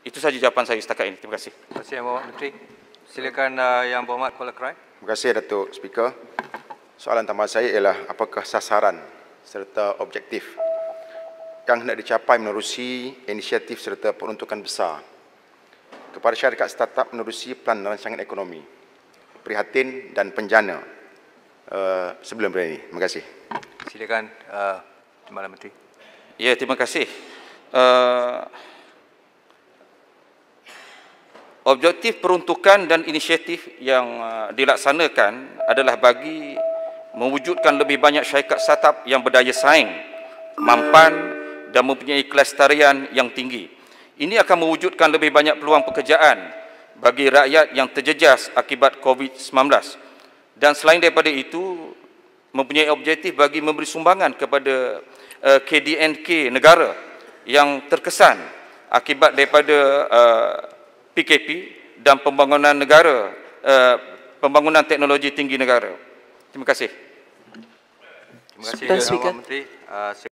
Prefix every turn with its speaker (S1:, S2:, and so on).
S1: Itu saja jawapan saya setakat ini. Terima kasih.
S2: Terima kasih Yang Berhormat Menteri. Silakan Yang Berhormat Kuala Krai.
S3: Terima kasih Datuk Speaker. Soalan tambahan saya ialah apakah sasaran serta objektif yang hendak dicapai menerusi inisiatif serta peruntukan besar kepada syarikat startup menerusi Pelan Rancangan Ekonomi, Prihatin dan Penjana sebelum ini. Terima kasih.
S2: Silakan Timbalan Menteri.
S1: Ya, terima kasih. Objektif peruntukan dan inisiatif yang dilaksanakan adalah bagi mewujudkan lebih banyak syarikat startup yang berdaya saing, mampan dan mempunyai kelestarian yang tinggi. Ini akan mewujudkan lebih banyak peluang pekerjaan bagi rakyat yang terjejas akibat COVID-19. Dan selain daripada itu, mempunyai objektif bagi memberi sumbangan kepada KDNK negara yang terkesan akibat daripada PKP dan pembangunan negara, pembangunan teknologi tinggi negara. Terima kasih.
S2: Terima kasih Yang Berhormat Menteri.